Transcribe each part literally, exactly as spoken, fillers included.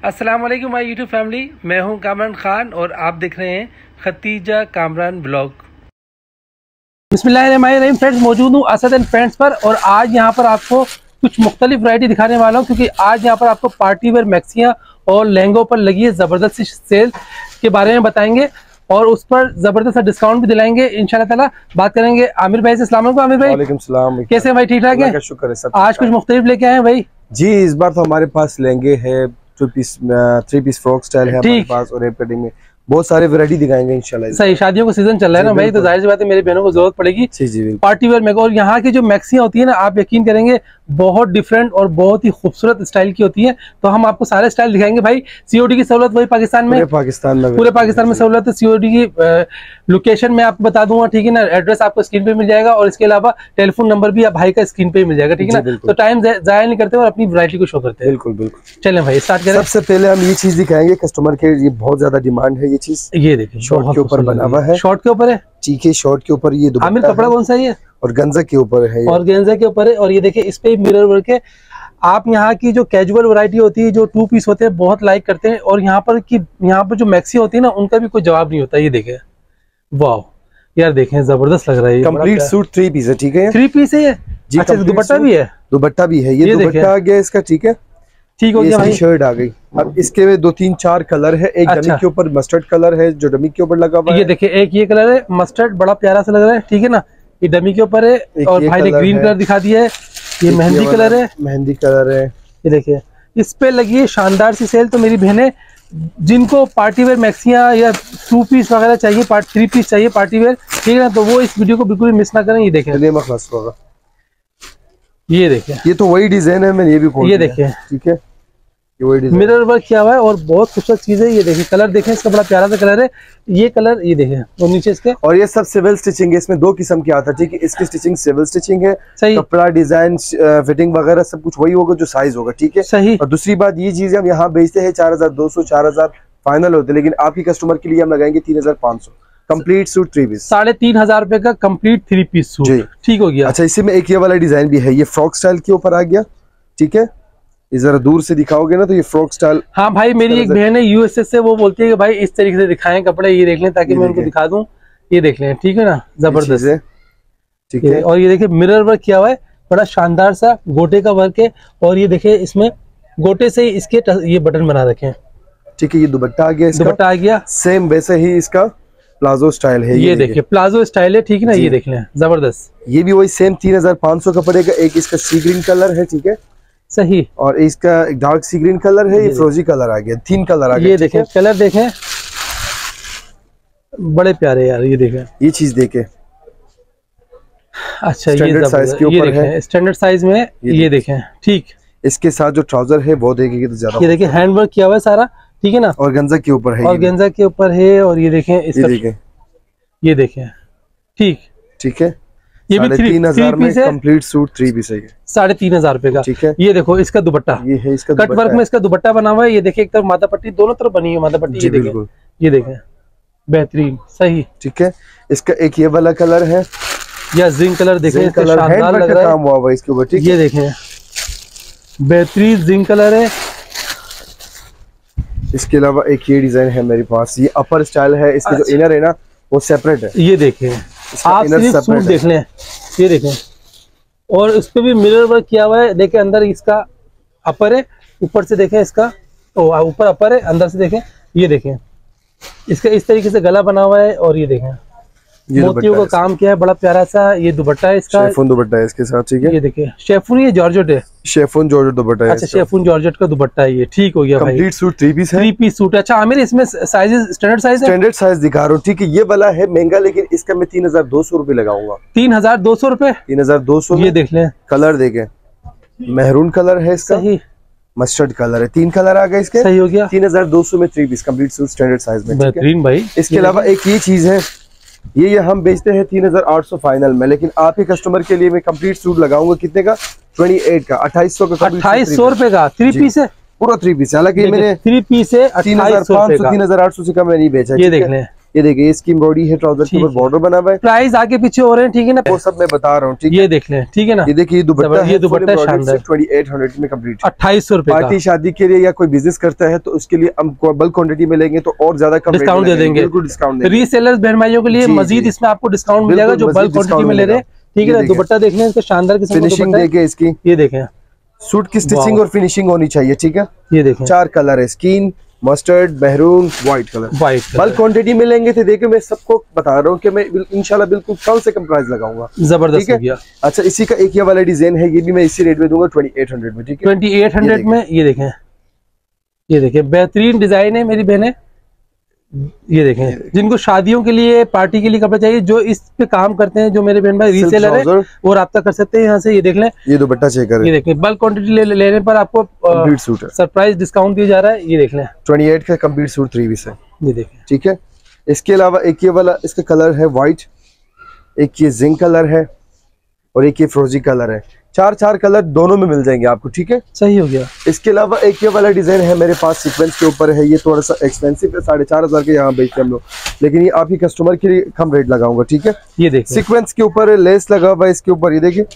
अस्सलाम वालेकुम my YouTube family, मैं हूं कामरान खान और आप देख रहे हैं खतीजा कामरान ब्लॉग। बिस्मिल्लाहिर्रहमानिर्रहीम फ्रेंड्स, मौजूद हूं असद एंड फ्रेंड्स पर और आज यहां पर आपको कुछ मुख्तलिफ वैरायटी दिखाने वाला हूं क्योंकि आज यहां पर आपको पार्टी वेयर मैक्सियां और लहंगों पर लगी है ज़बरदस्त सेल के बारे में बताएंगे और उस पर जबरदस्त डिस्काउंट भी दिलाएंगे इंशाल्लाह ताला। बात करेंगे आमिर भाई से। अस्सलाम वालेकुम आमिर भाई। वालेकुम सलाम। कैसे हैं भाई? ठीक ठाक है, शुक्र है सब। आज कुछ मुख्तलिफ लेके आए हैं भाई जी। इस बार तो हमारे पास लहंगे है, two piece three piece frock style है हमारे पास और रेप कटिंग में बहुत सारे वैरायटी दिखाएंगे इंशाल्लाह। सही, शादियों का सीजन चल रहा है ना भाई, तो जाहिर सी बात है मेरी बहनों को जरूरत पड़ेगी जी जी पार्टी वेयर में। और यहाँ की जो मैक्सियां होती है ना, आप यकीन करेंगे बहुत डिफरेंट और बहुत ही खूबसूरत स्टाइल की होती है। तो हम आपको सारे स्टाइल दिखाएंगे भाई। सीओडी की सहूलत वही पाकिस्तान में, पूरे पाकिस्तान में पूरे पाकिस्तान में सहूलत है। सीओडी की लोकेशन मैं आपको बता दूंगा, ठीक है ना। एड्रेस आपको स्क्रीन पे मिल जाएगा और इसके अलावा टेलीफोन नंबर भी आप भाई का स्क्रीन पे मिल जाएगा, ठीक है ना। तो टाइम जाया नहीं करते और अपनी वैरायटी को शो करते हैं। बिल्कुल बिल्कुल। चलें भाई स्टार्ट करें। सबसे पहले हम ये चीज दिखाएंगे, कस्टमर के ये बहुत ज्यादा डिमांड है। ये चीज ये देखिए शॉर्ट के ऊपर बना हुआ है, शॉर्ट के ऊपर है, चीखे शॉर्ट के ऊपर ये आमिर कपड़ा कौन सा है? और गंजा के ऊपर है, और गेंजा के ऊपर है। और ये देखिए इस पे मिरर वर्क है। आप यहाँ की जो कैजुअल वैरायटी होती है, जो टू पीस होते हैं, बहुत लाइक करते हैं। और यहाँ पर की यहाँ पर जो मैक्सी होती है ना, उनका भी कोई जवाब नहीं होता। ये देखें, वाह यार, देखें जबरदस्त लग रहा है। कंप्लीट सूट थ्री पीस है, ठीक है, थ्री पीस है ये। अच्छा, दुपट्टा भी है? दुपट्टा भी है, ये दुपट्टा आ गया इसका, ठीक है, ठीक हो गया भाई। शर्ट आ गई। अब इसके में दो तीन चार कलर है। एक डमी के ऊपर मस्टर्ड कलर है जो डमी के ऊपर लगा हुआ है। ये देखिए, एक ये कलर है मस्टर्ड, बड़ा प्यारा सा लग रहा है, ठीक है ना। ये डमी के ऊपर है और भाई ने ग्रीन कलर दिखा दिया है। ये मेहंदी कलर है, मेहंदी कलर है। ये देखिए इस पे लगी है शानदार सी सेल। तो मेरी बहनें जिनको पार्टी वेयर मैक्सियां या टू पीस वगैरह चाहिए, पार्ट थ्री पीस चाहिए पार्टी वेयर, ठीक है ना, तो वो इस वीडियो को बिल्कुल मिस ना करें। ये देखें, ये देखें, ये तो वही डिजाइन है, मैंने ये भी ये देखें, ठीक है, मिरर वर्क किया हुआ है और बहुत खूबसूरत चीज है। ये देखिए कलर देखें, इसका बड़ा प्यारा सा कलर है ये कलर। ये देखें और नीचे इसके, और ये सब सिविल स्टिचिंग है। इसमें दो किस्म की आता है, ठीक है। इसकी स्टिचिंग सिविल स्टिचिंग है, सही, कपड़ा डिजाइन फिटिंग वगैरह सब कुछ वही होगा जो साइज होगा, ठीक है, सही। और दूसरी बात ये चीज हम यहाँ बेचते हैं चार हजार दो सौ चार हजार फाइनल होते हैं, लेकिन आपकी कस्टमर के लिए हम लगाएंगे तीन हजार पाँच सौ कंप्लीट सूट थ्री पीस, साढ़े तीन हजार रुपए का कंप्लीट थ्री पीस सूट, ठीक हो गया। अच्छा, इसी में एक ये वाला डिजाइन भी है, ये फ्रॉक स्टाइल के ऊपर आ गया, ठीक है। जरा दूर से दिखाओगे ना तो ये फ्रॉक स्टाइल। हाँ भाई, मेरी एक बहन है यूएसएस से, वो बोलती है कि भाई इस तरीके से दिखाएं कपड़े, ये देख लें ताकि मैं उनको दिखा दूं। ये देख लें, ठीक है ना, जबरदस्त है, ठीक है। और ये देखिए मिरर वर्क किया हुआ है, बड़ा शानदार सा गोटे का वर्क है। और ये देखिए इसमें गोटे से ही इसके ये बटन बना रखे हैं, ठीक है। ये दुपट्टा आ गया, दुपट्टा आ गया सेम वैसे ही इसका प्लाजो स्टाइल है। ये, ये देखिए प्लाजो स्टाइल है, ठीक है ना। ये देख लें, जबरदस्त। ये भी वही सेम तीन हजार पाँच सौ का पड़ेगा। एक इसका सी ग्रीन कलर है, ठीक है, सही, और इसका एक डार्क सी ग्रीन कलर है, ये फ्रोजी कलर आ गया, तीन कलर आ गया। ये देखें कलर देखें, बड़े प्यारे यार। ये देखें, ये चीज देखें, अच्छा ये साइज के ऊपर है, स्टैंडर्ड साइज में। ये, ये देखें, ठीक। इसके साथ जो ट्राउजर है वो देखेंगे तो ज्यादा। ये देखें हैंड वर्क किया हुआ है सारा, ठीक है ना, और गंजा के ऊपर है, और गंजा के ऊपर है। और ये देखें इसका, ये देखें, ये देखें, ठीक, ठीक है। ये भी तीन हजार में कंप्लीट सूट थ्री पीस है, साढ़े तीन हजार रुपए का, ठीक है। ये देखो इसका दुपट्टा, ये है इसका कट वर्क में इसका दुपट्टा बना हुआ है। ये देखिए एक तरफ माथा पट्टी, दोनों तरफ बनी है माथा पट्टी। ये देखें, ये देखें, बेहतरीन, सही, ठीक है। इसका एक ये वाला कलर है, या जिंक कलर देखें, कलर शानदार लग रहा है, काम हुआ हुआ इसके ऊपर, ठीक है। ये देखें बेहतरीन जिंक कलर है। इसके अलावा एक ये डिजाइन है मेरे पास, ये अपर स्टाइल है, इसके जो इनर है ना वो सेपरेट है। ये देखें, आप सिर्फ सूट देख लें, ये देखें, और उस पे भी मिरर वर्क किया हुआ है। देखें अंदर इसका अपर है, ऊपर से देखें इसका, ऊपर अपर है, अंदर से देखें, ये देखें इसका इस तरीके से गला बना हुआ है। और ये देखें मोतियों का काम किया है, बड़ा प्यारा सा। ये दुपट्टा है इसका, शेफून दुपट्टा है इसके साथ, ठीक है। ये देखिए शेफून, ये जॉर्जेट है, शेफून जॉर्जेट दुपट्टा है। अच्छा, शेफून जॉर्जेट का दुपट्टा है ये, ठीक हो गया भाई। कंप्लीट सूट थ्री पीस है, थ्री पीस सूट। अच्छा आमिर, इसमें साइजेस स्टैंडर्ड साइज है? स्टैंडर्ड साइज दिखा रहा हूँ, ठीक है। ये वाला है महंगा, लेकिन इसका मैं तीन हजार दो सौ रुपए लगाऊंगा। तीन हजार दो सौ रुपए तीन हजार दो सौ ये देख लें, कलर देखें, मेहरून कलर है इसका, सही, मस्टर्ड कलर है, तीन कलर आ गए इसके, सही हो गया। तीन हजार दो सौ में three piece complete suit standard size में, बेहतरीन भाई। इसके अलावा एक ये चीज है, ये ये हम बेचते हैं तीन हजार आठ सौ फाइनल में, लेकिन आपके कस्टमर के लिए मैं कंप्लीट सूट लगाऊंगा कितने का, अट्ठाईस का, अट्ठाईस सौ का, अट्ठाईस सौ रुपए का थ्री पीस है, पूरा थ्री पीस। हालांकि मैंने थ्री पीस है, तीन हजार पाँच सौ तीन हजार आठ सौ से कम नहीं बेचा। ये देख लें, ये देखिए इसकी एम्ब्रॉयडरी है, ट्राउजर के ऊपर बॉर्डर बना हुआ है। प्राइस आगे पीछे हो रहे हैं, ठीक है ना, वो सब मैं बता रहा हूँ। ठीक है, ये देख लें, ठीक है ना। ये देखिए दुपट्टा, ये दुपट्टा शानदार ट्वेंटी एट हंड्रेड में कंप्लीट, अट्ठाईस सौ रुपए। पार्टी शादी के लिए या कोई बिजनेस करता है तो उसके लिए हम बल्क क्वांटिटी में लेंगे तो और ज्यादा डिस्काउंट दे देंगे, बिल्कुल डिस्काउंट देंगे। रीसेलर्स बहन भाइयों के लिए मजीद इसमें आपको डिस्काउंट मिल जाएगा जो बल्क क्वांटिटी में ले रहे हैं, ठीक है। दुपट्टा देख लें, इसका शानदार किस्म का फिनिशिंग देखिए इसकी, ये देखें सूट की स्टिचिंग और फिनिशिंग होनी चाहिए, ठीक है। ये देखें चार कलर है, skin, mustard, maroon, white colour. White bulk quantity में लेंगे तो देखिए मैं सबको बता रहा हूँ कि मैं इंशाल्लाह बिल्कुल कम से कम प्राइस लगाऊंगा। जबरदस्त हो गया। अच्छा, इसी का एक ये वाला डिजाइन है, ये भी मैं इसी रेट में दूंगा ट्वेंटी एट हंड्रेड में, ठीक है। ट्वेंटी एट हंड्रेड में ये देखें, ये देखें बेहतरीन डिजाइन है मेरी बहने। ये देखें, जिनको शादियों के लिए, पार्टी के लिए कपड़े चाहिए, जो इस पे काम करते हैं, जो मेरे बहन भाई रीसेलर है, वो राब्ता कर सकते हैं यहाँ से। ये देख लें, ये दुपट्टा चेक करें, ये देखें बल्क क्वांटिटी ले, लेने पर आपको कंप्लीट सूट है, सरप्राइज डिस्काउंट दिया जा रहा है। ये देख लें अट्ठाईस का कंप्लीट सूट थ्री पीस है, ये देखें, ठीक है। इसके अलावा एक ये वाला, इसका कलर है व्हाइट, एक ये जिंक कलर है और एक ये फ्रोजी कलर है। चार चार कलर दोनों में मिल जाएंगे आपको, ठीक है। सही हो गया। इसके अलावा एक ये वाला डिजाइन है मेरे पास, सीक्वेंस के ऊपर है, ये थोड़ा सा एक्सपेंसिव है, साढ़े चार हजार के यहाँ बेचते हम लोग, लेकिन ये आपकी कस्टमर के लिए कम रेट लगाऊंगा, ठीक है। ये देखिए सीक्वेंस के ऊपर लेस लगा हुआ है इसके ऊपर, ये देखिए,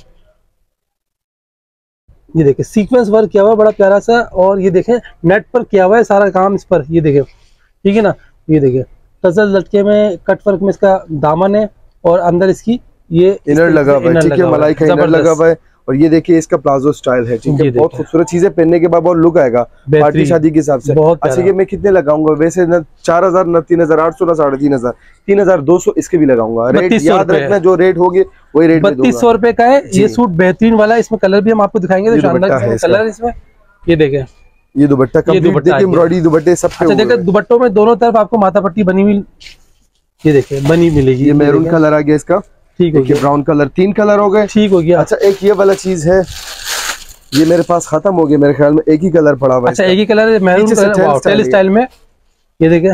ये देखिए सीक्वेंस वर्क किया हुआ है बड़ा प्यारा सा, और ये देखें नेट पर किया हुआ है सारा काम इस पर, ये देखें, ठीक है ना। ये देखें टजल लटके में कट वर्क में इसका दामन है और अंदर इसकी ये इनर लगा हुआ है, ठीक है, मलाई का इनर लगा हुआ है। और ये देखिए इसका प्लाजो स्टाइल है, ठीक है, बहुत खूबसूरत चीजें पहनने के बाद बहुत लुक आएगा पार्टी शादी के हिसाब से। अच्छा, ये मैं कितने लगाऊंगा वैसे, न चार हजार न तीन हजार आठ सौ न साढ़े तीन हजार तीन हजार दो सौ इसके भी लगाऊंगा। रेट याद रखना, जो रेट होगी वही रेट बत्तीस सौ रुपए का है। ये सूट बेहतरीन वाला, इसमें कलर भी हम आपको दिखाएंगे, तो शानदार कलर इसमें। ये देखें, ये दुपट्टा कंप्लीट देखिए, एम्ब्रॉयडरी दुपट्टे सब। अच्छा देखिए, दुपट्टों में दोनों तरफ आपको माथा पट्टी बनी हुई, ये देखिए बनी मिलेगी। ये मैरून कलर आ गया इसका, ठीक है, ब्राउन कलर, तीन कलर हो गए, ठीक हो गया। अच्छा, एक ये वाला चीज है, ये मेरे पास खत्म हो गया मेरे ख्याल में, एक ही कलर पड़ा हुआ है। अच्छा, एक ही कलर है, मैरून कलर, टेल स्टाइल में। ये देखें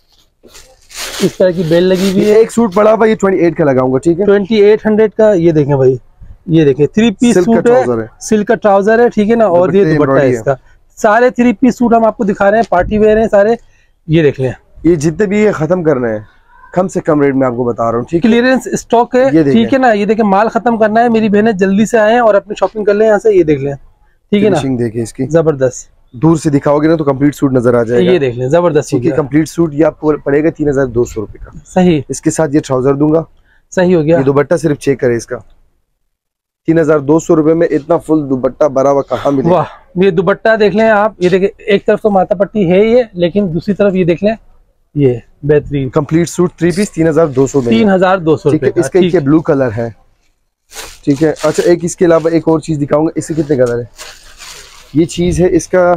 इस तरह की बेल लगी हुई है, एक सूट पड़ा हुआ, ये अट्ठाईस का लगाऊंगा, ठीक है, अट्ठाईस सौ का। ये देखें भाई, ये देखें थ्री पीस सूट है, सिल्क का ट्राउजर है, ठीक है ना, और ये दुपट्टा है इसका। सारे थ्री पीस सूट हम आपको दिखा रहे हैं, पार्टी वेयर है सारे। ये देख लें, ये जितने भी ये खत्म करना है कम से कम रेट में आपको बता रहा हूँ, ठीक है, क्लियरेंस स्टॉक है, ठीक है ना। ये देखें माल खत्म करना है, मेरी बहनें जल्दी से आए और अपनी शॉपिंग कर लें यहाँ से। ये देख लें, ठीक है ना, देखिए इसकी जबरदस्त, दूर से दिखाओगे ना तो कंप्लीट सूट नजर आ जाएगा। ये देख लें, जबरदस्त, ठीक है, कंप्लीट सूट ये आपको पड़ेगा तीन हजार दो सौ रुपए का। सही, इसके साथ ये ट्राउजर दूंगा, सही हो गया। ये दुपट्टा सिर्फ चेक करे इसका, तीन हजार दो सौ रुपए में इतना फुल दुपट्टा भरा हुआ कहाँ मिलेगा। वाह, ये दुपट्टा देख लें आप, ये देखें एक तरफ तो माथा पट्टी है ये, लेकिन दूसरी तरफ ये देख लें, ये बेहतरीन कंप्लीट सूट थ्री पीस तीन हजार दो सौ तीन हजार दो सौ रुपए। इसका एक ब्लू कलर है, ठीक है। अच्छा, एक इसके अलावा एक और चीज दिखाऊंगा, इसके कितने कलर है। ये चीज है इसका,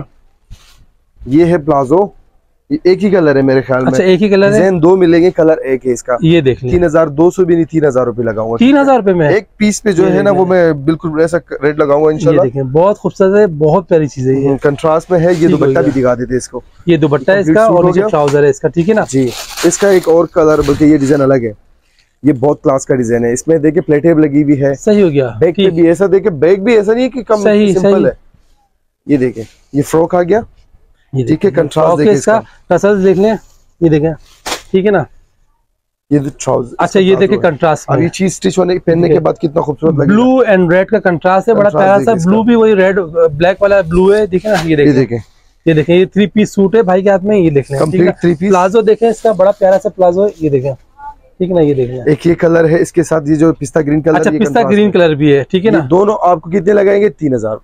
ये है प्लाजो, ये एक ही कलर है मेरे ख्याल में। अच्छा, एक ही कलर है, दो मिलेंगे, कलर एक है इसका। ये देख लें, तीन हजार दो सौ भी नहीं, तीन हजार रुपए लगाऊंगा, तीन हजार रुपए में एक पीस पे जो है ना, वो मैं बिल्कुल ऐसा रेट लगाऊंगा इंशाल्लाह। ये देखें बहुत खूबसूरत है, बहुत प्यारी चीज है ये, कंट्रास्ट में है। ये दुपट्टा भी दिखा देते इसको, ये दुपट्टा है इसका और नीचे ट्राउजर है इसका, ठीक है ना जी। इसका एक और कलर, बल्कि ये डिजाइन अलग है, ये बहुत क्लास का डिजाइन है। इसमें देखिए प्लेटें लगी हुई है, सही हो गया। बैक पे भी ऐसा देखे, बैक भी ऐसा नहीं है कि कम सिंपल है। ये देखें, ये फ्रॉक आ गया, ठीक है, कंट्रास्ट देखिए इसका, टसल्स देख लें, ये देखें, ठीक है ना, ये ट्राउजर। अच्छा, ये देखें कंट्रास्ट, अब ये चीज स्टिच होने पहनने के बाद कितना खूबसूरत लगेगा। ब्लू एंड रेड का कंट्रास्ट है, बड़ा प्यारा सा। ब्लू भी वही रेड ब्लैक वाला ब्लू है, देखें ना, ये देखें, ये देखें, ये थ्री पीस सूट है भाई के हाथ में। ये देख लें, कंप्लीट थ्री पीस। प्लाजो देखें इसका, बड़ा प्यारा सा प्लाजो है, ये देखें, ठीक है ना। ये देखें, एक ये कलर है, इसके साथ ये जो पिस्ता ग्रीन कलर। अच्छा, पिस्ता ग्रीन कलर भी है, ठीक है ना। दोनों आपको कितने लगाएंगे, तीन हजार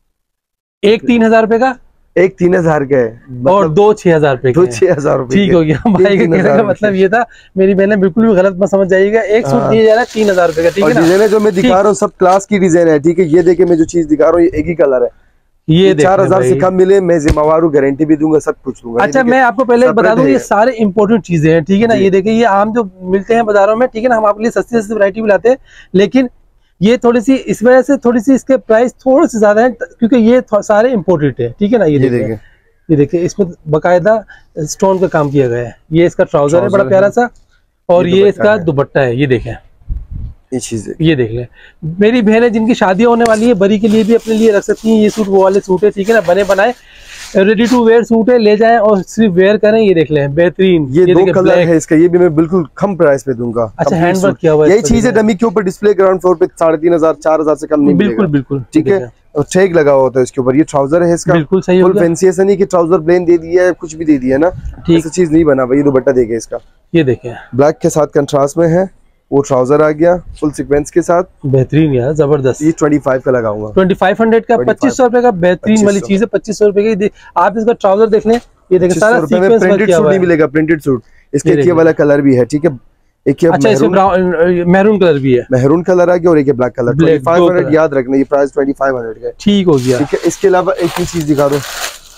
एक तीन हजार रुपए का, एक तीन हजार का है, मतलब और दो छह हजार रुपए दो छह हजार रुपए, ठीक हो गया। भाई के कहने का मतलब ये था, मेरी बहने बिल्कुल भी गलत मत समझ जाइएगा, एक सूट दिया जा रहा है तीन हजार रुपए का, ठीक है ना। डिजाइन जो मैं दिखा रहा हूँ सब क्लास की डिजाइन है, ठीक है। ये देखिए, मैं जो चीज दिखा रहा हूँ ये एक ही कलर है, ये चार हजार से कम मिले मैं जिम्मेवार हूँ, गारंटी भी दूंगा, सब कुछ दूंगा। अच्छा, मैं आपको पहले बता दूं, ये सारे इंपोर्टेड चीजें हैं, ठीक है ना। ये देखिए, ये आम जो मिलते हैं बाजारों में, ठीक है ना, हम आपके लिए सस्ती सस्ती वैरायटी भी लाते हैं, लेकिन ये थोड़ी सी इस वजह से थोड़ी सी इसके प्राइस थोड़े से ज्यादा है, क्योंकि ये सारे इंपोर्टेड है, ठीक है ना। ये देखिए, ये देखिए, इसमें बकायदा स्टोन का काम किया गया है। ये इसका ट्राउजर है बड़ा प्यारा सा, और ये इसका दुपट्टा है, ये देखें, ये चीज, ये देख लें। मेरी बहनें जिनकी शादी होने वाली है, बरी के लिए भी अपने लिए रख सकती हैं, ये सूट वो वाले सूट है, ठीक है ना, बने बनाए। रेडी टू वेयर सूट है, ले जाएं और सिर्फ वेयर करें। ये देख लें बेहतरीन, ये, ये दो कलर है इसका, ये भी मैं बिल्कुल कम प्राइस पे दूंगा। अच्छा हैंडवर्क किया हुआ है, यही चीज है डमी के ऊपर डिस्प्ले ग्राउंड फ्लोर पे साढ़े तीन हजार चार हजार से कम नहीं मिलेगा। बिल्कुल बिल्कुल ठीक है, और टैग लगा होता है इसके ऊपर। ये ट्राउजर है इसका, बिल्कुल सही फुल फैंसी, ऐसा नहीं कि ट्राउजर प्लेन दे दिया है कुछ भी दे दिया ना, ऐसा चीज नहीं बना भाई। ये दुपट्टा देखे इसका, ये देखें ब्लैक के साथ कंट्रास्ट में है, वो ट्राउजर आ गया फुल सीक्वेंस के साथ, बेहतरीन यार जबरदस्त। ये पच्चीस का लगाऊंगा, पच्चीस सौ का, पच्चीस सौ रुपए का बेहतरीन वाली चीज है, पच्चीस सौ रुपए की। आप इसका ट्राउजर देख लें, ये देखिए सारा सीक्वेंस प्रिंटेड सूट नहीं मिलेगा, प्रिंटेड सूट। इसके ये वाला कलर भी है, ठीक है, एक ये अच्छा इसमें मैरून कलर भी है, मैरून कलर आ गया, और एक ब्लैक कलर। पच्चीस सौ याद रखना, ये प्राइस पच्चीस सौ का ठीक हो गया। ठीक है, इसके अलावा एक ही चीज दिखा दो,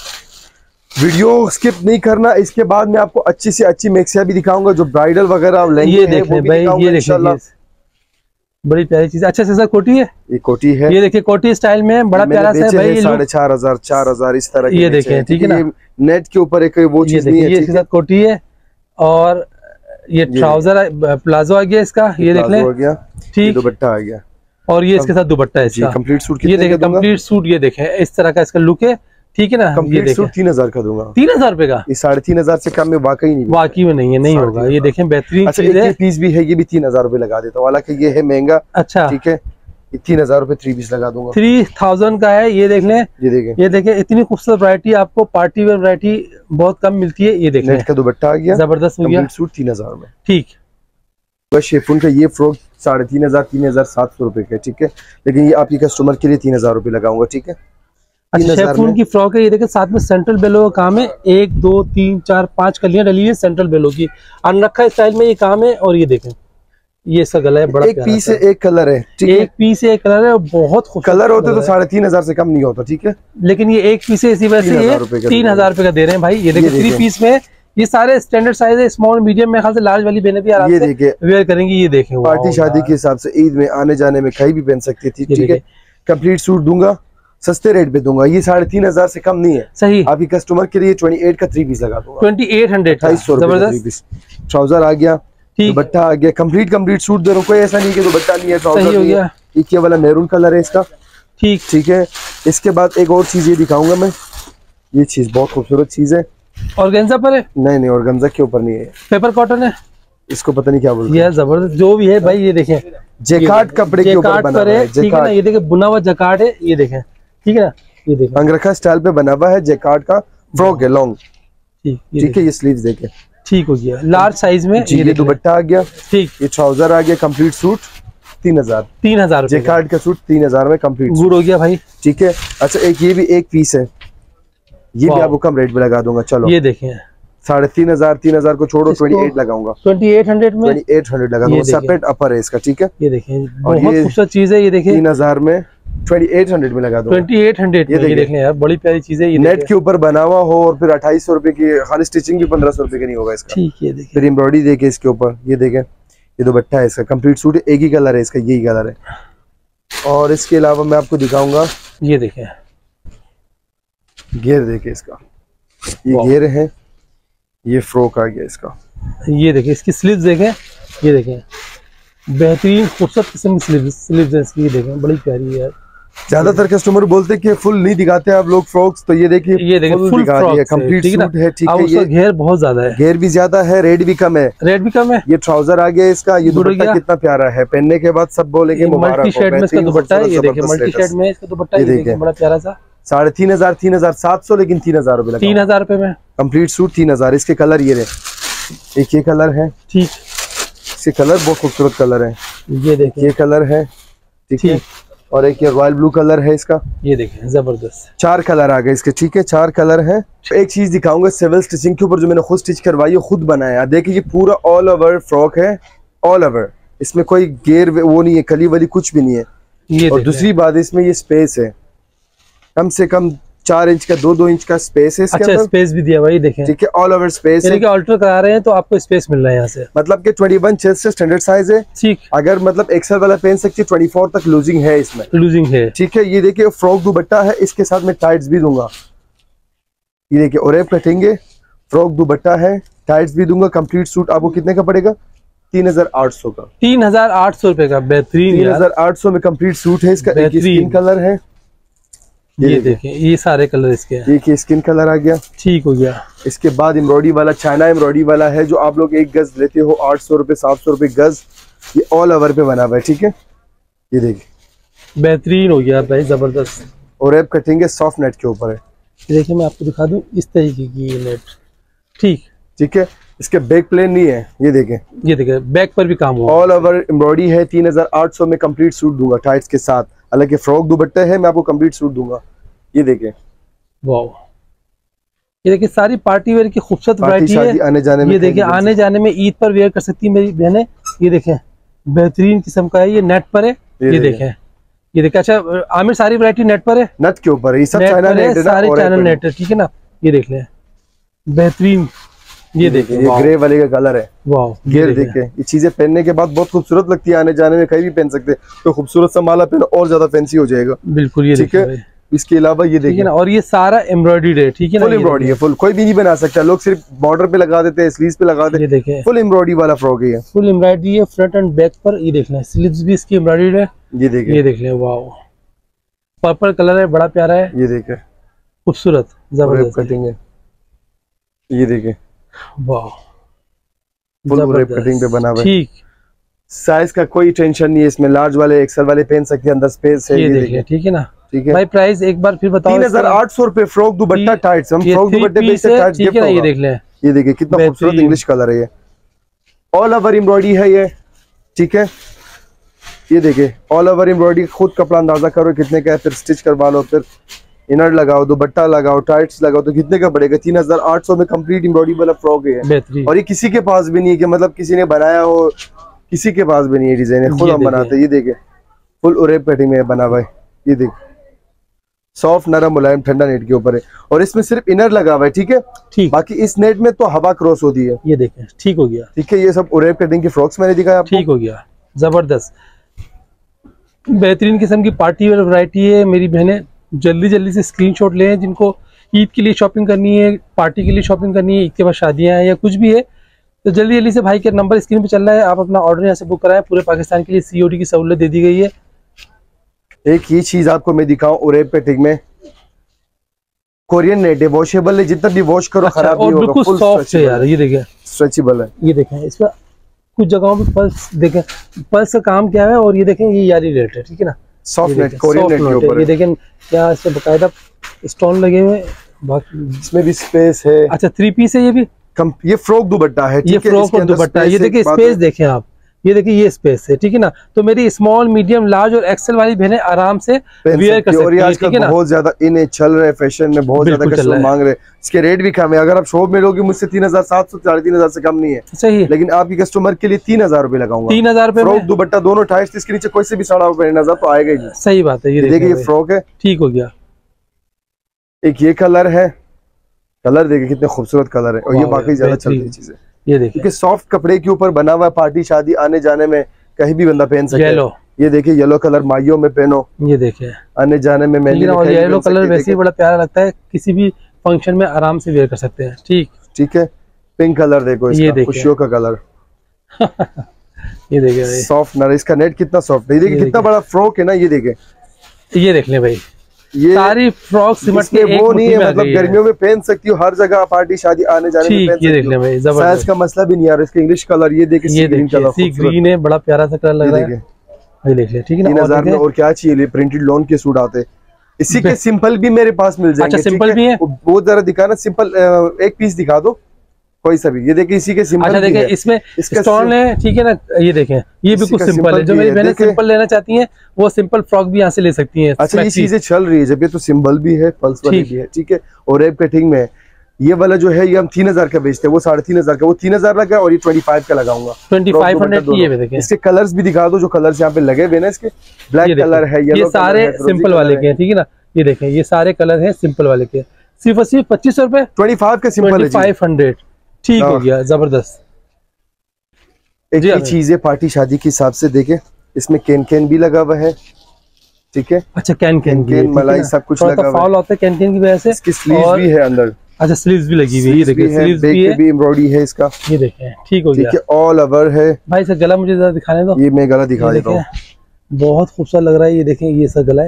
वीडियो स्किप नहीं करना। इसके बाद मैं आपको अच्छी से अच्छी मैक्सिया भी दिखाऊंगा जो ब्राइडल वगैरह लहंगे ये देखें भाई, ये देखें बड़ी प्यारी चीज। अच्छा सर कोटी है, ये कोटी है, ये देखिए कोटी स्टाइल में बड़ा प्यारा सा है भाई, साढ़े चार हजार चार हजार इस तरह ये देखें, ठीक है ना, नेट के ऊपर एक वो चीज नहीं है। इसके साथ कोटी है और ये ट्राउजर प्लाजो आ गया इसका, ये देख लें, ठीक, दुपट्टा आ गया, और ये इसके साथ दुपट्टा है इसका कंप्लीट सूट। ये देखें कंप्लीट सूट, ये देखें इस तरह का इसका लुक है, ठीक है ना। कंप्लीट सूट तीन हजार का दूंगा, तीन हजार रुपए का, ये साढ़े तीन हजार से कम में वाकई नहीं, वाकई में नहीं है, नहीं होगा। ये देखें बेहतरीन अच्छा, चीज है, पीस भी है, ये भी तीन हजार रुपए लगा देता हूँ, हालांकि ये है महंगा। अच्छा ठीक है, तीन हजार रुपए थ्री पीस लगा दूंगा, थ्री थाउजेंड का है। ये देख लें, ये देखें, ये देखें इतनी खूबसूरत वैरायटी आपको पार्टी वेयर वैरायटी बहुत कम मिलती है। ये देखें नेट का दुपट्टा आ गया, जबरदस्त हो गया, सूट तीन हजार में, ठीक। बस शेफून का ये फ्रॉक साढ़े तीन हजार तीन हजार सात सौ रुपए का, ठीक है, लेकिन ये आपकी कस्टमर के लिए तीन हजार रुपए लगाऊंगा। ठीक है, अच्छा शेफून की फ्रॉक है, ये देखिए साथ में सेंट्रल बेलो का काम है, एक दो तीन चार पांच कलियां डली है सेंट्रल बेलो की, अनरखा स्टाइल में ये काम है। और ये देखें ये इसका गला है, बड़ा एक पीस है, एक कलर है, ठीक है, एक पीस है, एक कलर है, बहुत खूबसूरत कलर होते तो साढ़े तीन हजार से कम नहीं होता। ठीक है, लेकिन ये एक पीस है, इसी वजह से ये तीन हजार रुपए का दे रहे हैं भाई। ये देखिए थ्री पीस में ये सारे स्टैंडर्ड साइज है, स्मॉल मीडियम में, ख्याल से लार्ज वाली बहनें भी आराम से वेयर करेंगी। ये देखें पार्टी शादी के हिसाब से ईद में आने जाने में कहीं भी पहन सकती थी। ठीक है, कंप्लीट सूट दूंगा, सस्ते रेट पे दूंगा, ये साढ़े तीन हजार से कम नहीं है। सही, आपकी कस्टमर के लिए अट्ठाईस का थ्री पीस लगा दूंगा, ट्वेंटी एट हंड्रेड ढाई सौ रुपए। ट्राउजर आ गया, दुपट्टा आ गया, कंप्लीट कंप्लीट सूट दे रहा हूँ, कोई ऐसा नहीं कि दुपट्टा नहीं है, ट्राउजर नहीं है। एक ये वाला मैरून कलर है इसका, ठीक ठीक है। इसके बाद एक और चीज ये दिखाऊंगा मैं, ये चीज बहुत खूबसूरत चीज है, ऑर्गेन्जा पर है, नहीं नहीं ऑर्गेन्जा के ऊपर नहीं है, पेपर कॉटन है, इसको पता नहीं क्या बोलते हैं, जबरदस्त जो भी है भाई। ये देखें जैकार्ड कपड़े के ऊपर बना हुआ है, ठीक है ना, ये देखें बुना हुआ जैकार्ड है, ये देखें, ठीक है ना, ये देखें अंगरखा स्टाइल पे बना हुआ है, जैकार्ड का फ्रॉक है लॉन्ग, ठीक है, ये स्लीव्स देखें, ठीक हो गया, लार्ज साइज में। ये दुपट्टा आ गया, ठीक, ये ट्राउजर आ गया, कंप्लीट सूट तीन हजार तीन हजार जैकार्ड का सूट तीन हजार में कंप्लीट गुड हो गया भाई। ठीक है, अच्छा एक ये भी एक पीस है, ये भी आपको कम रेट में लगा दूंगा। चलो ये देखें साढ़े तीन हजार तीन हजार को छोड़ो, ट्वेंटी एट लगाऊंगा, ट्वेंटी एट हंड्रेड में ट्वेंटी एट हंड्रेड लगा दूंगा, सेपरेट अपर है इसका। ठीक है, ये देखें बहुत खूबसूरत चीज है, ये देखें तीन हजार में ट्वेंटी एट हंड्रेड में लगा दूंगा, ट्वेंटी एट हंड्रेड। ये देखें यार बड़ी प्यारी चीज है, ये नेट के ऊपर बना हुआ हो और फिर अट्ठाईस सौ रुपए की, खाली स्टिचिंग भी पंद्रह सौ रुपए की नहीं होगा इसका। ठीक है, फिर एम्ब्रॉयडरी देखे इसके ऊपर, ये देखें ये दुपट्टा है इसका, कंप्लीट सूट है, एक ही कलर है इसका, यही कलर है। और इसके अलावा मैं आपको दिखाऊंगा, ये देखें घेर देखे इसका, ये घेर है, ये फ्रॉक आ गया इसका, ये देखिए इसकी स्लीव्स देखें, ये देखें बेहतरीन खूबसूरत किस्म की स्लीव्स स्लीव्स है इसकी, ये देखें बड़ी प्यारी है यार। ज्यादातर कस्टमर बोलते हैं कि फुल नहीं दिखाते आप लोग फ्रॉक्स, तो ये देखिए ये देखिए फुल दिखा दिया, कंप्लीट सूट है। ठीक है, ये घेर बहुत ज्यादा है, घेर भी ज्यादा है, रेट भी कम है, रेट भी कम है। ये ट्राउजर आ गया इसका, ये दुपट्टा कितना प्यारा है, पहनने के बाद सब बोलेंगे मुबारक हो। मल्टी शेड में इसका दुपट्टा है, ये देखिए मल्टी शेड में इसका दुपट्टा, ये देखिए बड़ा प्यारा सा, साढ़े तीन हजार तीन हजार सात सौ लेकिन तीन हजार रुपए, तीन हजार रुपए में कंप्लीट सूट तीन हजार। इसके कलर ये रहे, एक ये कलर है, ठीक, इसके कलर बहुत खूबसूरत कलर है, ये देखिए ये कलर है, ठीक है, और एक ये रॉयल ब्लू कलर है इसका, ये देखें जबरदस्त, चार कलर आ गए इसके। ठीक है, चार कलर है। एक चीज दिखाऊंगा सिविल स्टिचिंग के ऊपर, जो मैंने खुद स्टिच करवाई है, खुद बनाया। देखिए ये पूरा ऑल ओवर फ्रॉक है, ऑल ओवर, इसमें कोई गेयर वो नहीं है, कली वली कुछ भी नहीं है। ये और दूसरी बात इसमें ये स्पेस है, कम से कम चार इंच का, दो दो इंच का स्पेस है इसके। अच्छा स्पेस भी दिया भाई, देखें, ठीक है, ऑल ओवर स्पेस है। ऑल्टर करा रहे हैं तो आपको स्पेस मिल रहा है यहाँ से, मतलब कि इक्कीस चेस्ट से स्टैंडर्ड साइज है, ठीक, अगर मतलब एक्सेल वाला पहन सकती है, चौबीस तक लूजिंग है इसमें, लूजिंग है। ठीक है, ये देखिए फ्रॉक दुपट्टा है, इसके साथ में टाइट्स भी दूंगा, ये देखिए ओरेप कटेंगे, फ्रॉक दुपट्टा है, टाइट्स भी दूंगा। कंप्लीट सूट आपको कितने का पड़ेगा? तीन हजार आठ सौ का, तीन हजार आठ सौ रुपए का, बेहतरीन, तीन हजार आठ सौ में कंप्लीट सूट है इसका। एक स्किन कलर है, ये देखें, ये सारे कलर इसके हैं। देखिए स्किन कलर आ गया, ठीक हो गया। इसके बाद एम्ब्रॉयडरी वाला, चाइना एम्ब्रॉयडरी वाला है, जो आप लोग एक गज लेते हो आठ सौ रुपए सात सौ रुपए गज, ये ऑल ओवर पे बना हुआ है। ठीक है, ये देखिए बेहतरीन हो गया भाई, जबरदस्त। और एप कटिंग है, सॉफ्ट नेट के ऊपर है। देखिए मैं आपको दिखा दूं इस तरीके की ये नेट। ठीक ठीक है, इसके बैक प्लेन नहीं है, ये देखें, ये देखें बैक पर भी काम हुआ, ऑल ओवर एम्ब्रॉयडरी है। तीन हजार आठ सौ में कंप्लीट सूट दूंगा टाइट्स के साथ, हालांकि फ्रॉक दुपट्टे है, मैं आपको कंप्लीट सूट दूंगा। ये देखें, वाह, ये देखिए सारी पार्टी वेयर की खूबसूरत वैरायटी है। आने जाने में, ये देखिए आने जाने में ईद पर वेयर कर सकती है मेरी बहनें। ये देखें बेहतरीन किस्म का है, ये नेट पर है। ये, ये देखें, ये देखें। अच्छा आमिर, सारी वैरायटी नेट पर है, नेट के ऊपर है, ये सब चाइना नेट है, सारे चाइना नेट है। ठीक है ना, ये देख लें बेहतरीन। ये देखिए, ये ग्रे वाले का कलर है। वाह, ये देखिए, ये चीजें पहनने के बाद बहुत खूबसूरत लगती है, आने जाने में कहीं भी पहन सकते हैं। तो खूबसूरत सा माला पहनो और ज्यादा फैंसी हो जाएगा। बिल्कुल, ये ठीक है। इसके अलावा ये देखिए ना, और ये सारा एम्ब्रॉयडरी है। ठीक है ना, फुल एम्ब्रॉयडरी है, फुल, कोई भी नहीं बना सकता, लोग सिर्फ बॉर्डर पे लगा देते हैं, स्लीव्स पे लगा देते हैं। ये देखें फुल एम्ब्रॉयडरी वाला फ्रॉक है, फुल एम्ब्रॉयडरी है फ्रंट एंड बैक पर। ये देख लें, स्लीव्स भी इसकी एम्ब्रॉयडरी है। ये देखिए, ये देख लें, वाह, पर्पल कलर है, बड़ा प्यारा है। ये देखिए खूबसूरत जबरदस्त कटिंग है। ये देखिए, वाह, फुल रेप कटिंग पे बना हुआ है। ठीक, साइज का कोई टेंशन नहीं है इसमें, लार्ज वाले एक्सेल वाले पहन सकते हैं, अंदर स्पेस है। ये देखिए, ठीक है ना। ठीक है भाई, प्राइस एक बार फिर बताओ। तीन हजार आठ सौ रुपए फ्रॉक दुपट्टा टाइट्स, हम फ्रॉक दुपट्टे बेचते हैं, ठीक है ना। ये देख लें, ये देखिए कितना खूबसूरत इंग्लिश कलर है, ये ऑल ओवर एम्ब्रॉयडरी है ये। ठीक है, ये देखिए ऑल ओवर एम्ब्रॉयडरी, खुद कपड़ा अंदाजा करो कितने का है, फिर स्टिच करवा लो, फिर इनर लगाओ, दुपट्टा लगाओ, टाइट्स लगाओ, तो कितने का पड़ेगा? तीन हजार आठ सौ में कंप्लीट एम्ब्रॉयडरी वाला फ्रॉक है। और ये किसी के पास भी नहीं है कि मतलब किसी ने बनाया हो, किसी के पास भी नहीं है डिजाइन, खुद हम बनाते हैं। ये देखिए फुल उरेप कटिंग में बना हुआ है। ये देखिए सॉफ्ट नरम मुलायम ठंडा नेट के ऊपर है, और इसमें सिर्फ इनर लगा हुआ है। ठीक है, ठीक। बाकी इस नेट में तो हवा क्रॉस होती है। ये देखें, ठीक हो गया। ठीक है, ये सब उरेप कटिंग की फ्रॉक्स मैंने दिखाया आपको। ठीक हो गया, जबरदस्त बेहतरीन किस्म की पार्टी वेयर वैरायटी है। मेरी बहनें जल्दी जल्दी से स्क्रीनशॉट लें, जिनको ईद के लिए शॉपिंग करनी है, पार्टी के लिए शॉपिंग करनी है, ईद के बाद शादियां हैं या कुछ भी है, तो जल्दी जल्दी से भाई के नंबर स्क्रीन पे चल रहा है, आप अपना ऑर्डर यहाँ से बुक कराएं। पूरे पाकिस्तान के लिए सीओडी की सहूलत दे दी गई है। एक ही चीज आपको मैं दिखाऊं, उरेप कटिंग में कोरियन नेट है, वॉशेबल है, जितना भी वॉश करो अच्छा, खराब नहीं होगा, बिल्कुल सॉफ्ट है यार। ये देखिए स्ट्रेचेबल है। ये देखें, इस पर कुछ जगहों पे पल्स देखें, पल्स का काम क्या है, और ये देखें ये यारी रेट है। ठीक है ना, सॉफ्ट नेट कोरियन नेट के ऊपर। ये देखें क्या इससे बकायदा स्टोन लगे हुए, इसमें भी स्पेस है। अच्छा, थ्री पीस है ये भी। कम, ये फ्रॉक दुपट्टा है। ये फ्रॉक और दुपट्टा है। ये देखिए स्पेस देखें आप, ये देखिए ये स्पेस है। ठीक है ना, तो मेरी स्मॉल मीडियम लार्ज और एक्सेल वाली बहनें आराम से वियर कर सकती हैं। ठीक है ना, बहुत ज्यादा इन चल रहे फैशन में, बहुत ज्यादा कस्टमर मांग रहे हैं। इसके रेट भी कम है, अगर आप शॉप में लोगे मुझसे तीन हजार सात सौ साढ़े तीन हजार से कम नहीं है। सही है, लेकिन आपकी कस्टमर के लिए तीन हजार रुपए लगाऊंगा। तीन हजार रुपए फ्रॉक दुपट्टा दोनों टाइट्स, इसके नीचे कोई से भी साड़ा नजर तो आएगा ही। सही बात है। ये देखिए ये फ्रॉक है। ठीक हो गया। एक ये कलर है, कलर देखिए कितने खूबसूरत कलर है, और ये बाकी ज्यादा चलती है चीजें। ये देखिए, क्योंकि सॉफ्ट कपड़े के ऊपर बना हुआ, पार्टी शादी आने जाने में कहीं भी बंदा पहन सकता है। ये देखिए येलो कलर माइयों में पहनो, ये देखिए आने जाने में मैं येलो कलर वैसे ही बड़ा प्यारा लगता है, किसी भी फंक्शन में आराम से वेयर कर सकते हैं। ठीक ठीक है, पिंक कलर देखो, इसका खुशियों का कलर। ये देखिए सॉफ्ट नर, इसका नेट कितना सॉफ्ट है। ये देखिए कितना बड़ा फ्रॉक है ना। ये देखिए, ये देख ले भाई, ये सारी फ्रॉक सिमट के वो नहीं है, मतलब गर्मियों में पहन सकती हो, हर जगह पार्टी शादी आने जाने में पहन ये देख ले भाई, साइज का मसला भी नहीं आ रहा। इसका इंग्लिश कलर ये देखिए, ये ग्रीन कलर, सी ग्रीन है, बड़ा प्यारा सा कलर लग रहा है। ये देख ले, ठीक है ना। तीन हजार में और क्या चाहिए, प्रिंटेड लॉन के सूट आते, इसी के सिंपल भी मेरे पास मिल जाएंगे। अच्छा, सिंपल भी है, बहुत जरा दिखाना, सिंपल एक पीस दिखा दो कोई सा भी। ये देखिए इसी के सिंपल। अच्छा देखिए, इसमें स्टोन है, ठीक है ना। ये देखें, ये बिल्कुल सिंपल है। जो मेरी बहनें सिंपल लेना चाहती हैं, वो सिंपल फ्रॉक भी यहाँ से ले सकती हैं। अच्छा, ये चीजें चल रही है जब, ये तो सिंबल भी है, पल्स वाली भी है। ठीक है, और रेप कटिंग में ये वाला जो है, ये हम तीन हजार का बेचते हैं, वो साढ़े तीन हजार का, वो तीन हजार लगा, और ये ट्वेंटी फाइव का लगाऊंगा। ट्वेंटी फाइव हंड्रेड की ये देखें। इसके कलर्स भी दिखा दो, जो कलर्स यहाँ पे लगे हुए ना, इसके ब्लैक कलर है, ये सारे सिंपल वाले के हैं। ठीक है ना, ये देखें, ये सारे कलर है सिंपल वाले के, सिर्फ और सिर्फ पच्चीस सौ रुपए, ट्वेंटी फाइव का सिंपल है, फाइव हंड्रेड। ठीक हो गया, जबरदस्त। एक ही चीज है पार्टी शादी के हिसाब से, देखे इसमें कैन कैन भी लगा हुआ है। ठीक है, अच्छा, कैन कैन कैन मलाई सब कुछ लगा हुआ है। फाउल होता है कैन कैन की वजह से। इसकी स्लीव्स भी है अंदर। अच्छा, स्लीव्स भी लगी हुई है, ये देखिए स्लीव्स भी है, भी एम्ब्रॉयडरी है इसका। ये देखें, ठीक हो गया। ठीक है, ऑल ओवर है। भाई सर गला मुझे जरा दिखाने दो। ये मैं गला दिखा देता हूं, बहुत खूबसूरत लग रहा है। ये देखें, ये सर गला है,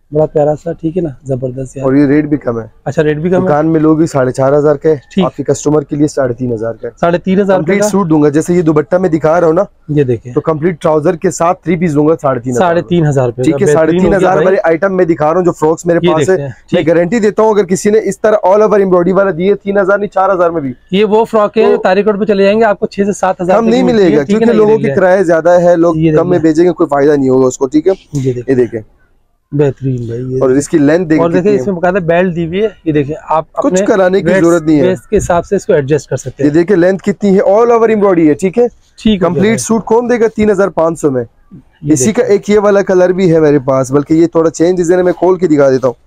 बड़ा प्यारा सा, ठीक है ना, जबरदस्त यार। और ये रेट भी कम है। अच्छा, रेट भी कम है। दुकान में लोग साढ़े चार हजार के, आपके कस्टमर के लिए साढ़े तीन हजार का, साढ़े तीन हजार कंप्लीट सूट दूंगा। जैसे ये दुपट्टा में दिखा रहा हूँ ना, ये देखें, तो कंप्लीट ट्राउजर के साथ थ्री पीस दूंगा साढ़े तीन साढ़े तीन हजार, ठीक है। साढ़े तीन हजार वाले आइटम में दिखा रहा हूँ जो फ्रॉक्स मेरे पास है, मैं गारंटी देता हूँ अगर किसी ने इस तरह ऑल ओवर एम्ब्रॉयडरी वाला दिए तीन हजार नहीं चार हजार में भी, ये वो फ्रॉक है तारीख पे चले जाएंगे, आपको छह से सात हजार कम नहीं मिलेगा, क्योंकि लोगों की किराया ज्यादा है, लोग कम में भेजेंगे, कोई फायदा नहीं होगा उसको, ठीक है। ये देखें, बेहतरीन भाई, ये और इसकी लेंथ देखिए, और देखिए इसमें बकायदा बेल्ट दी हुई है, ये देखिए, आप कुछ कराने की जरूरत नहीं है, इसके हिसाब से इसको एडजस्ट कर सकते हैं। ये देखिए लेंथ कितनी है, ऑल ओवर एम्ब्रॉयडरी है, ठीक है। ठीक, कंप्लीट सूट कौन देगा तीन हजार पाँच सौ में। इसी का एक ये वाला कलर भी है मेरे पास, बल्कि ये थोड़ा चेंज डिजाइन है, मैं खोल के दिखा देता हूँ।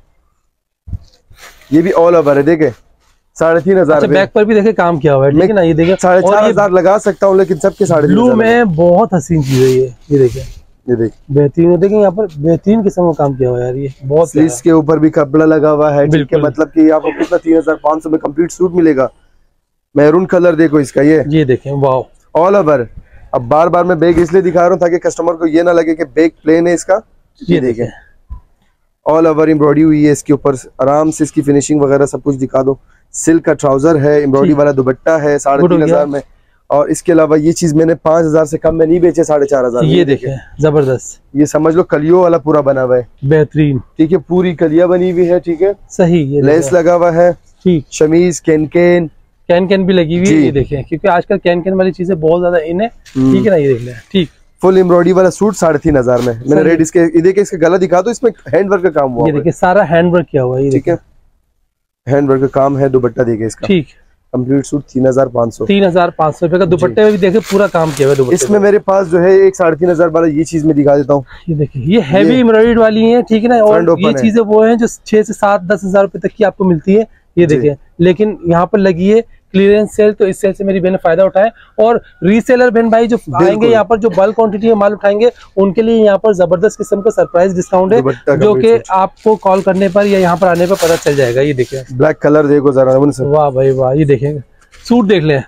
ये भी ऑल ओवर है, देखे साढ़े तीन हजार। बैक पर भी देखे काम किया हुआ है, ठीक है ना, ये देखिए साढ़े चार हजार लगा सकता हूँ, लेकिन सबके साढ़े ब्लू में बहुत हसीन चीज है ये, ये देखिए, ये देखिए बेहतरीन, देखें यहाँ पर बेहतरीन किस्म का काम किया हुआ है यार, ये बहुत। इसके ऊपर भी कपड़ा लगा हुआ है, ठीक है, मतलब कि आपको कितना तीन हजार पाँच सौ में कंप्लीट सूट मिलेगा। मैरून कलर देखो इसका, ये ये देखें, वाह, ऑल ओवर। अब बार बार मैं बैग इसलिए दिखा रहा हूँ ताकि कस्टमर को ये ना लगे कि बैग प्लेन है इसका। ये देखें ऑल ओवर एम्ब्रॉयडरी हुई है इसके ऊपर, आराम से इसकी फिनिशिंग वगैरह सब कुछ दिखा दो। सिल्क का ट्राउजर है, एम्ब्रॉयडरी वाला दुपट्टा है साढ़े तीन हजार में, और इसके अलावा ये चीज मैंने पांच हजार से कम में नहीं बेचे, साढ़े चार हजार। ये देखें जबरदस्त, ये समझ लो कलियों वाला पूरा बना हुआ है, बेहतरीन, ठीक है, पूरी कलिया बनी हुई है, ठीक है, सही, ये लेस लगा हुआ है, ठीक, शमीज कैन कैन कैन कैन भी लगी हुई है, ये देखें, क्योंकि आजकल कैन कैन वाली चीजें बहुत ज्यादा इन है, ठीक है ना, ये देख लें, ठीक। फुल एम्ब्रॉयडरी वाला सूट साढ़े तीन हजार में मैंने रेड। इसके ये देखिए, इसका गला दिखा दो, इसमें हैंड वर्क का काम हुआ है, ये देखिए सारा हैंड वर्क किया हुआ है, ठीक है, हैंड वर्क का काम है। दुपट्टा देखिए इसका, ठीक, कंप्लीट सूट तीन हजार पाँच सौ तीन हजार पाँच सौ रुपए का दुपट्टे में भी देखे पूरा काम किया हुआ है। इसमें मेरे पास जो है एक साढ़े तीन हजार वाला ये चीज में दिखा देता हूँ, ये देखिए, ये हैवी एम्ब्रॉयडरी वाली है, ठीक है ना, और ये चीजें वो हैं जो छह से सात दस हजार रुपए तक की आपको मिलती है, ये देखिए, लेकिन यहाँ पर लगी है क्लियरेंस सेल, तो इस सेल से मेरी बहन फायदा उठाए, और रीसेलर बहन भाई जो आएंगे यहाँ पर, जो बल्क क्वांटिटी में माल उठाएंगे, उनके लिए यहाँ पर जबरदस्त किस्म का सरप्राइज डिस्काउंट है, जो कि आपको कॉल करने पर या यहाँ पर आने पर पता चल जाएगा। ये देखिए ब्लैक कलर देखो जरा, वाह भाई वाह, ये देखेंगे सूट देख लें,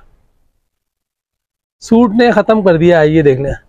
सूट ने खत्म कर दिया है, ये देख लें,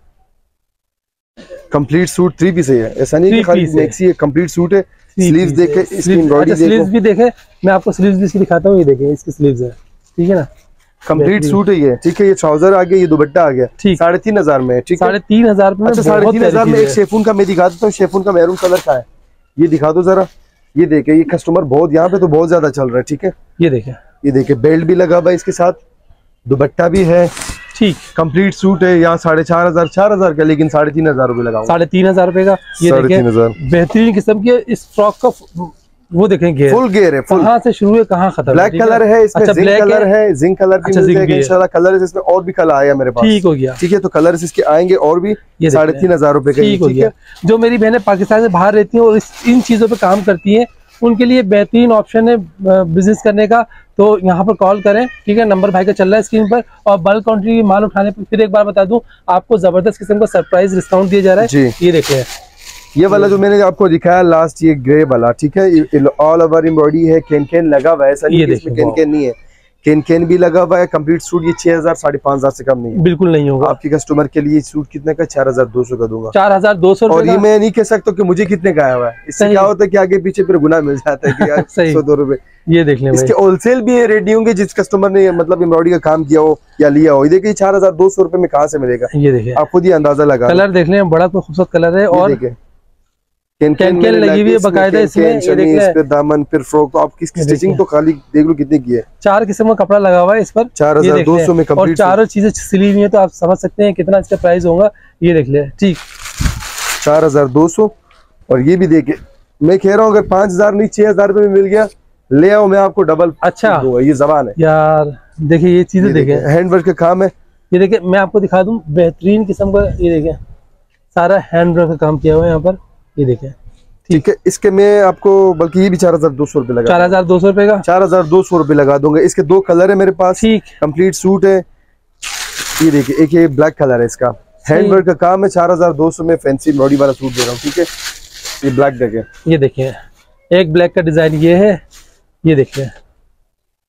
कंप्लीट सूट थ्री पीस है, ऐसा नहीं कि खाली मैक्सी है, कंप्लीट सूट है। स्लीव्स देखे, इसकी एम्ब्रॉयडरी देखो, स्लीव्स भी देखे, मैं आपको स्लीव्स भी दिखाता हूँ, ये देखें इसकी स्लीव्स है, ठीक है ना, कंप्लीट सूट है ये, ठीक है। ये ट्राउजर आ गया, ये दुपट्टा आ गया, ठीक, साढ़े तीन हजार में, ठीक, साढ़े तीन हजार में। अच्छा, साढ़े तीन हजार में एक शेफून का मैं दिखा देता हूँ, शेफून का मैरून कलर का है, ये दिखा दो जरा। ये देखे, ये कस्टमर बहुत यहाँ पे तो बहुत ज्यादा चल रहा है, ठीक है, ये देखे, ये देखे बेल्ट भी लगा हुआ है इसके साथ, दुपट्टा भी है, ठीक, कंप्लीट सूट है। यहाँ साढ़े चार हजार चार हजार का, लेकिन साढ़े तीन हजार रुपए लगाऊंगा, साढ़े तीन हजार रुपए का। ये देखें बेहतरीन किस्म की इस फ्रॉक का, वो देखें घेर, फुल घेर है, फुल, कहाँ से शुरू है कहाँ खत्म। ब्लैक कलर है इसमें, अच्छा, जिंक कलर है, जिंक कलर भी मिल जाएगा इंशाल्लाह। कलर इसमें और भी कलर आया मेरे पास, ठीक हो गया, ठीक है, तो कलर इसके आएंगे और भी साढ़े तीन हजार रुपए का, ठीक हो गया। जो मेरी बहनें पाकिस्तान से बाहर रहती हैं और इन चीजों पे काम करती हैं, उनके लिए बेहतरीन ऑप्शन है बिजनेस करने का, तो यहाँ पर कॉल करें, ठीक है, नंबर भाई का चल रहा है स्क्रीन पर, और बल्क क्वांटिटी माल उठाने पर फिर एक बार बता दूं, आपको जबरदस्त किस्म का सरप्राइज डिस्काउंट दिया जा रहा है। ये देखिए, ये वाला जो मैंने आपको दिखाया लास्ट, ये ग्रे वाला, ठीक है, ऑल ओवर एम्ब्रॉयडरी है, कैन कैन लगा हुआ है, ऐसा नहीं है इसमें कैन कैन नहीं है, कैन कैन भी लगा हुआ है, कंप्लीट सूट। ये छह हजार साढ़े पाँच हजार से कम नहीं है, बिल्कुल नहीं होगा। आपकी कस्टमर के लिए सूट कितने का, चार हजार दो सौ का दूंगा, चार हजार दो सौ। और ये मैं नहीं कह सकता कि मुझे कितने का आया हुआ है, इससे क्या होता है कि आगे पीछे फिर गुना मिल जाता है कि यार सौ दो रुपए। ये देख लें, इसके होलसेल भी रेडी होंगे जिस कस्टमर ने मतलब एम्ब्रॉयडरी का काम किया हो या लिया हो। ये देखिए चार हजार दो सौ रुपए में कहाँ से मिलेगा, ये देखिए, आप खुद ही अंदाजा लगा। कलर देख लें, बड़ा खूबसूरत कलर है, और कैन कैन लगी हुई है बकायदा इसमें, ये देख लें, फिर दामन, फिर फ्रॉक, तो आपकी स्टिचिंग तो खाली देख लो कितनी की है, चार किस्म का कपड़ा लगा हुआ है इस पर, चार हजार दो सौ में कंप्लीट, और चारों चीजें सिली हुई है, तो आप समझ सकते हैं कितना इसका प्राइस होगा। ये देख ले, ठीक, चार हजार दो सौ। और ये भी देखे, मैं कह रहा हूँ अगर पांच हजार नहीं छह हजार रुपए में मिल गया, ले आओ, मैं आपको डबल। अच्छा, ये जबान है यार, देखिए ये चीजें देखे, हैंडवर्क का काम है। ये देखिए, मैं आपको दिखा दूं बेहतरीन किस्म का, ये देखें सारा हैंडवर्क का काम किया हुआ है यहाँ पर, ये देखें, ठीक है। इसके मैं आपको बल्कि ये भी चार हजार दो सौ रुपए लगा, चार हजार दो सौ रुपए का, चार हजार दो सौ रुपए लगा दूंगा। इसके दो कलर है मेरे पास, ठीक, कंप्लीट सूट है। ये देखिए, एक ये ब्लैक कलर है, इसका हैंडवर्क का काम है, चार हजार दो सौ में फैंसी बॉडी वाला सूट दे रहा हूँ, ठीक है। ये ब्लैक देखे, ये देखिए, एक ब्लैक का डिजाइन ये है, ये देखिए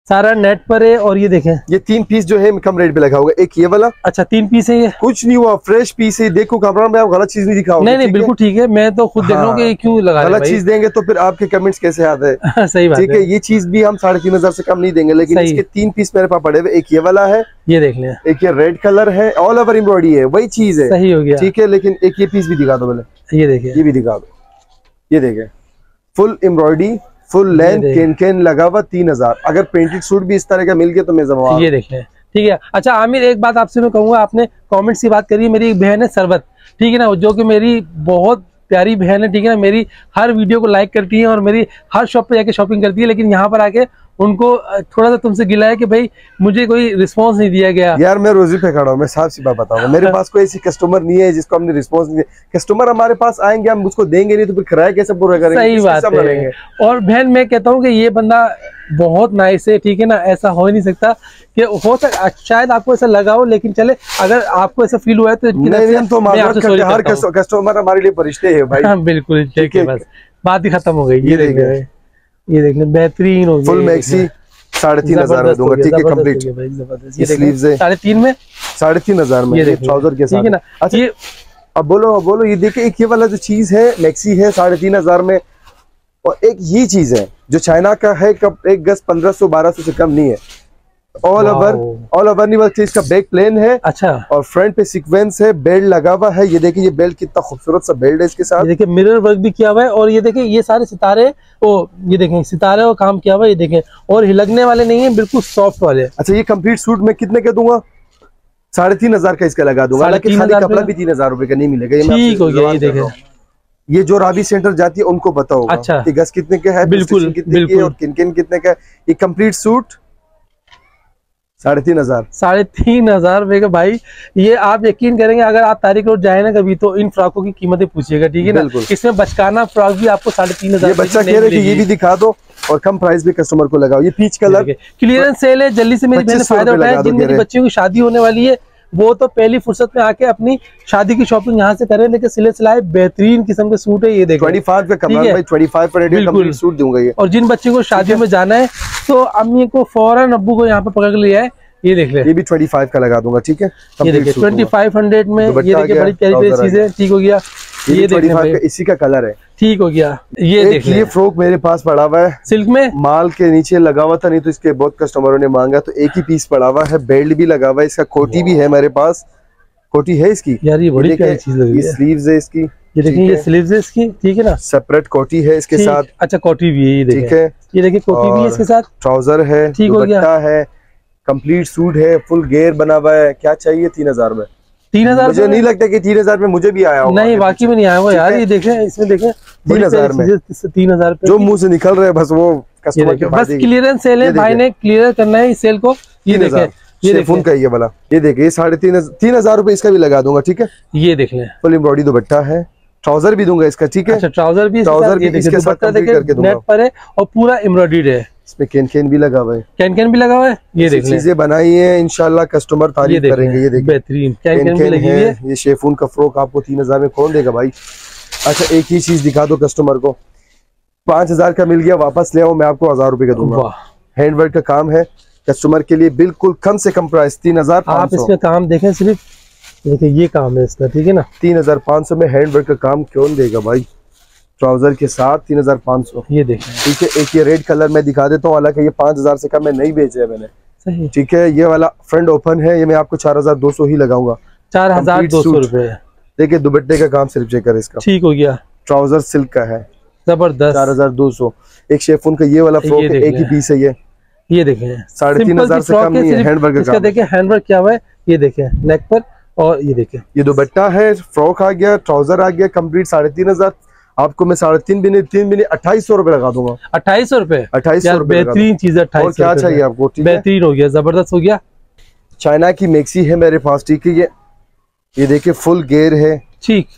सारा नेट पर है। और ये देखें ये तीन पीस जो है कम रेट पे लगा होगा, एक ये वाला। अच्छा तीन पीस है ये, कुछ नहीं हुआ, फ्रेश पीस है। देखो कैमरा में आप गलत चीज नहीं दिखाओगे। नहीं नहीं बिल्कुल ठीक है, मैं तो खुद देख रहा हूँ कि क्यों लगा गलत चीज देंगे तो फिर आपके कमेंट्स कैसे आते हैं। सही बात ठीक है, ये चीज भी हम साढ़े तीन हजार से कम नहीं देंगे, लेकिन इसके तीन पीस मेरे पास पड़े हुए। एक ये वाला है, ये देख लें, एक ये रेड कलर है, ऑल ओवर एम्ब्रॉयडरी है, वही चीज है। सही हो गया, ठीक है। लेकिन एक ये पीस भी दिखा दो पहले, ये देखिए, ये भी दिखा दो। ये देखे full embroidery, full length, can can लगा हुआ, तीन हजार। अगर प्रिंटेड सूट भी इस तरह का मिल गया तो मैं जवाब। ये देखें, ठीक है। अच्छा आमिर, एक बात आपसे मैं कहूंगा, आपने कमेंट्स की बात करी, मेरी एक बहन है सरबत, ठीक है ना, जो कि मेरी बहुत प्यारी बहन है, ठीक है ना, मेरी हर वीडियो को लाइक करती है और मेरी हर शॉप पे जाके शॉपिंग करती है, लेकिन यहाँ पर आके उनको थोड़ा सा तुमसे गिला है कि भाई मुझे कोई रिस्पांस नहीं दिया गया। यार मैं रोजी पे खड़ा हूँ, मैं साफ सी बात बताऊंगा, मेरे पास कोई ऐसी कस्टमर नहीं है जिसको हमने रिस्पांस नहीं दिया। कस्टमर हमारे पास आएंगे, हम उसको देंगे नहीं तो फिर किराया कैसे पूरा करेंगे। सही बात है। और बहन मैं कहता हूँ कि ये बंदा बहुत नाइस है, ठीक है ना, ऐसा हो ही नहीं सकता कि हो सकता शायद आपको ऐसा लगा हो, लेकिन चले अगर आपको ऐसा फील हुआ है तो हर कस्टमर हमारे लिए फरिश्ते है भाई। हाँ बिल्कुल, ठीक है, बस बात ही खत्म हो गई। ये देखिए, ये देखने बेहतरीन हो गई, फुल मैक्सी साढ़े तीन हजार में दूंगा, ठीक है, कंप्लीट। ये स्लीव्स है साढ़े तीन में, साढ़े तीन हजार में, ये ट्राउजर के साथ, ठीक है ना। अच्छा ये अब बोलो अब बोलो, ये देखिए एक ये वाला जो चीज है मैक्सी है साढ़े तीन हजार में, और एक ये चीज है जो चाइना का है, कब एक गज पंद्रह सौ बारह सौ से कम नहीं है। ऑल ओवर ऑल ओवर नहीं बल्कि इसका बैक प्लेन है। अच्छा, और फ्रंट पे सीक्वेंस है, बेल्ट लगा हुआ है। ये देखिए ये बेल्ट कितना खूबसूरत सा बेल्ट है इसके साथ। ये देखिए मिरर वर्क भी किया हुआ है, और ये देखिए ये सारे सितारे, ओ ये देखें सितारे और काम किया हुआ है, ये देखें, और हिलकने वाले नहीं है, बिल्कुल सॉफ्ट वाले। अच्छा ये कंप्लीट सूट में कितने का दूंगा? साढ़े तीन हजार का इसका लगा दूंगा, लेकिन खाली कपड़ा भी तीन हजार रुपए का नहीं मिलेगा। ठीक हो गया। ये देखें, ये जो राबी सेंटर जाती है उनको बताओ अच्छा कि गज कितने का है, बिल्कुल बिल्कुल, और किन किन कितने का है। ये कंप्लीट सूट साढ़े तीन हजार साढ़े तीन हजार रुपए का भाई। ये आप यकीन करेंगे, अगर आप तारीख रोड जाए ना कभी तो इन फ्रॉकों की कीमतें पूछिएगा, ठीक है ना। इसमें बचकाना फ्रॉक भी आपको साढ़े तीन हजार। ये बच्चा कह रहे कि ये भी दिखा दो और कम प्राइस भी कस्टमर को लगाओ। ये पीच कलर क्लियरेंस सेल है, जल्दी से मेरी बहन फायदा उठाए। जिन मेरी बच्चियों की शादी होने वाली है वो तो पहली फुर्सत में आके अपनी शादी की शॉपिंग यहाँ से करें, लेकिन सिले सिलाए बेहतरीन किस्म के सूट है। ये देखो पच्चीस का कमरान भाई, पच्चीस पर कंप्लीट सूट दूंगा ये। और जिन बच्चों को शादियों में जाना है तो अम्मी को फौरन अब्बू को यहाँ पे पकड़ लिया है। ये देख ले, ये भी पच्चीस का लगा दूंगा, ठीक है। ये देखिए पच्चीस सौ में, ये देखिए बड़ी प्यारी प्यारी चीजें, ठीक हो गया। ये देखिए का इसी का कलर है, ठीक हो गया। ये देख ये फ्रॉक मेरे पास पड़ा हुआ है सिल्क में, माल के नीचे लगा हुआ था, नहीं तो इसके बहुत कस्टमरों ने मांगा, तो एक ही पीस पड़ा हुआ है। बेल्ट भी लगा हुआ है, इसका कोटी भी है मेरे पास, कोटी है इसकी। यार ये बड़ी प्यारी चीज लग रही है। स्लीव्स है इसकी, ये देखिए ये स्लीव्स है इसकी, ठीक है ना। सेपरेट कोटी है इसके साथ। अच्छा कोटी भी है, ये ठीक है। ये देखिए कोटी भी है इसके साथ, ट्राउजर है, ठीक हो गया है, कंप्लीट सूट है, फुल गेयर बना हुआ है। क्या चाहिए तीन हजार में? तीन हजार मुझे नहीं लगता कि तीन हजार में मुझे भी आया होगा। नहीं वाकई में नहीं आया हुआ यार। ये देखें इसमें देखें तीन हजार में, तीन हजार पे जो मुंह से निकल रहे हैं बस वो कस्टमर के बस क्लियरेंस सेल है, भाई ने क्लियर करना है इस सेल को। ये देखें ये देखो का ये वाला, ये देखिए ये साढ़े तीन तीन हजार रुपए इसका भी लगा दूंगा, ठीक है। ये देख लें, फुल एम्ब्रॉयडरी दुपट्टा है, ट्राउजर भी दूंगा इसका, ठीक है। अच्छा ट्राउजर भी ट्राउजर भी इसके साथ कंप्लीट करके दूंगा। नेट पर है और पूरा एम्ब्रॉयडर्ड है, इसमें कैन कैन भी लगा हुआ है, कैन कैन भी लगा हुआ है। ये देख लें, चीजें बनाई है, इंशाल्लाह कस्टमर तारीफ करेंगे। ये देखिए बेहतरीन कैन कैन भी लगी हुई है। ये शेफून का फ्रॉक आपको तीन हजार में कौन देगा भाई। अच्छा एक ही चीज दिखा दो कस्टमर को, पांच हजार का मिल गया, वापस ले आओ, मैं आपको हजार रुपए का दूंगा। हैंडवर्क का काम है, कस्टमर के लिए बिल्कुल कम से कम प्राइस, तीन हजार। आप इसमें काम देखें, सिर्फ देखिए ये काम है इसका, ठीक है ना। तीन हजार पाँच सौ में हैंडवर्क का काम कौन देगा भाई, ट्राउजर के साथ तीन हजार पाँच सौ। ये देखें, ठीक है। एक ये रेड कलर मैं दिखा देता हूँ, हालांकि ये पांच हजार से कम मैं नहीं बेचा है मैंने, सही, ठीक है। ये वाला फ्रंट ओपन है, ये मैं आपको चार हजार दो सौ ही लगाऊंगा, चार हजार दो सौ रुपए। देखिए दुपट्टे का काम सिर्फ चेक कर इसका, ठीक हो गया। ट्राउजर सिल्क का है, जबरदस्त, चार हजार दो सौ। एक शेफून का ये वाला फ्रॉक है, एक ही पीस है ये, ये देखें साढ़े तीन हजार से कम नहीं है। हैंडवर्क का देखिए हैंडवर्क क्या हुआ है, ये देखें नेक पर, और ये देखें ये दुपट्टा है, फ्रॉक आ गया, ट्राउजर आ गया, कंप्लीट साढ़े तीन हजार। आपको मैं साढ़े तीन भी नहीं, तीन भी नहीं, अट्ठाईस सौ रुपए लगा दूंगा। अट्ठाईस सौ रुपए, अट्ठाईस सौ रुपए, बेहतरीन चीज है। अट्ठाईस क्या चाहिए आपको? बेहतरीन हो गया, जबरदस्त हो गया। चाइना की मैक्सी है मेरे पास, ठीक है। ये ये देखिए फुल गेयर है, ठीक,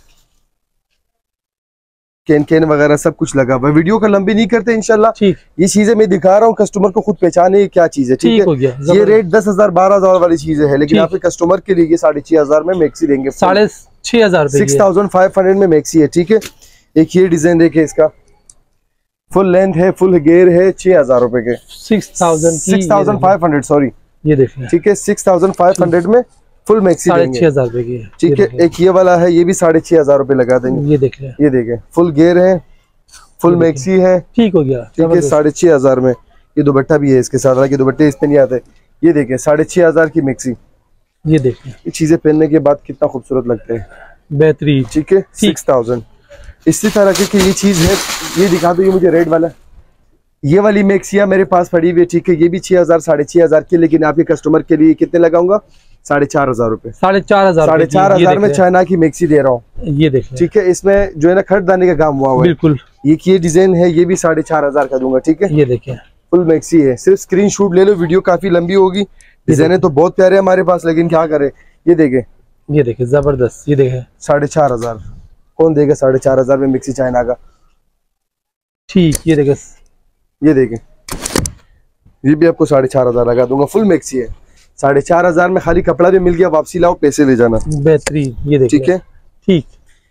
कैन कैन वगैरह सब कुछ लगा हुआ है। वीडियो का लंबी नहीं करते इंशाल्लाह, ठीक। ये चीजें मैं दिखा रहा हूँ, कस्टमर को खुद पहचाने क्या चीज है, ठीक है। ये रेट दस हजार बारह हजार वाली चीज है, लेकिन आपके कस्टमर के लिए साढ़े छह हजार में मैक्सी देंगे, साढ़े छह हजार सिक्स थाउजेंड फाइव हंड्रेड में मैक्सी है, ठीक है। एक ये डिजाइन देखे इसका, फुल लेंथ है, फुल गेयर है, छह हजार रुपए के, six thousand six thousand five hundred sorry ये देखिए, ठीक है, सिक्स थाउजेंड फाइव हंड्रेड में फुल मैक्सी साढ़े छह हजार रुपए की, ठीक है। एक ये वाला है, ये भी साढ़े छह हजार रुपए लगा देंगे। ये देखिए, ये देखें, फुल गेयर है, फुल मैक्सी है, ठीक हो गया, ठीक है, साढ़े छह हजार में। ये दुपट्टा भी है इसके साथ, हालांकि दुपट्टे इस पे नहीं आते। ये देखें, साढ़े छह हजार की मैक्सी, ये देखिए, ये चीजें पहनने के बाद कितना खूबसूरत लगते हैं, बेहतरीन, ठीक है, सिक्स थाउजेंड। इसी तरह की ये चीज है, ये दिखा दो, ये मुझे रेड वाला, ये वाली मैक्सिया मेरे पास पड़ी हुई है, ठीक है, ये भी छह हजार साढ़े छह हजार की, लेकिन आपके कस्टमर के लिए कितने लगाऊंगा, साढ़े चार हजार रुपए, साढ़े चार हजार साढ़े चार हजार में चाइना की मैक्सी दे रहा हूँ। ये देख, ठीक है, इसमें जो है ना खरीदाने का काम हुआ हुआ है, बिल्कुल। ये ये डिजाइन है, ये भी साढ़े चार हजार का दूंगा, ठीक है। ये देखिए, फुल मैक्सी है, सिर्फ स्क्रीनशॉट ले लो, वीडियो काफी लंबी होगी, डिजाइने तो बहुत प्यारे हमारे पास, लेकिन क्या करे। ये देखे, ये देखे, जबरदस्त, ये देखे, साढ़े चार हजार कौन देगा साढ़े चार हजार में मिक्सी चाइना का, ठीक। ये देखे, ये देखे, ये भी आपको साढ़े चार हजार लगा दूंगा, फुल मैक्सी है, साढ़े चार हजार में खाली कपड़ा भी मिल गया, वापसी लाओ पैसे ले जाना, बेहतरीन। ये देखिए, ठीक है, ठीक,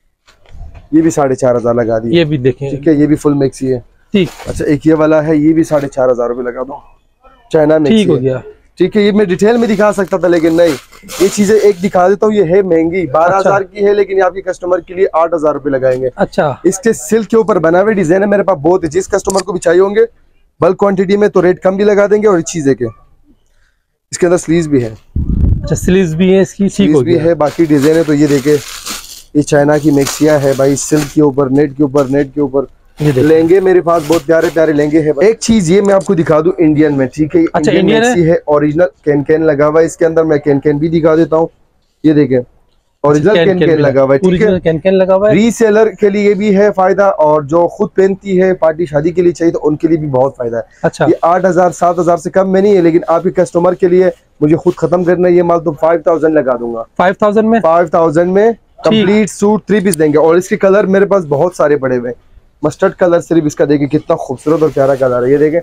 ये भी साढ़े चार हजार लगा दिए, ये भी देखें, ठीक है, ये भी फुल मैक्सी है, ठीक। अच्छा, एक ये वाला है, ये भी साढ़े चार हजार रुपये लगा दो, चाइना मैक्सी, ठीक हो गया, ठीक है। ये मैं डिटेल में दिखा सकता था, लेकिन नहीं, ये चीजें एक दिखा देता हूँ, ये है महंगी, बारह हजार की है, लेकिन आपके कस्टमर के लिए आठ हजार रुपए लगाएंगे। अच्छा, इसके सिल्क के ऊपर बना हुए डिजाइन है मेरे पास बहुत है, जिस कस्टमर को भी चाहिए होंगे बल्क क्वांटिटी में तो रेट कम भी लगा देंगे। और इस चीजें के इसके अंदर स्लीव्स भी है, अच्छा स्लीव्स भी है इसकी, ठीक भी है, बाकी डिजाइन है। तो ये देखे, ये चाइना की मैक्सिया है भाई, सिल्क के ऊपर, नेट के ऊपर, नेट के ऊपर लहंगे मेरे पास बहुत प्यारे प्यारे लहंगे हैं। एक चीज ये मैं आपको दिखा दूं इंडियन में, ठीक है, अच्छा, इंडियन मैक्सी है, ओरिजिनल कैन कैन लगा हुआ है इसके अंदर, मैं कैन कैन भी दिखा देता हूँ। ये देखें, ओरिजिनल कैन कैन लगा हुआ है, ठीक है, कैन कैन लगा हुआ है। रीसेलर के लिए भी है फायदा, और जो खुद पहनती है पार्टी शादी के लिए चाहिए तो उनके लिए भी बहुत फायदा है। अच्छा, ये आठ हजार सात हजार से कम में नहीं है, लेकिन आपके कस्टमर के लिए मुझे खुद खत्म करना है ये माल, तो फाइव थाउजेंड लगा दूंगा, फाइव थाउजेंड में फाइव थाउजेंड में कंप्लीट सूट थ्री पीस देंगे। और इसके कलर मेरे पास बहुत सारे पड़े हुए, मस्टर्ड कलर सिर्फ इसका देखिए कितना खूबसूरत और प्यारा कलर है। ये देखें,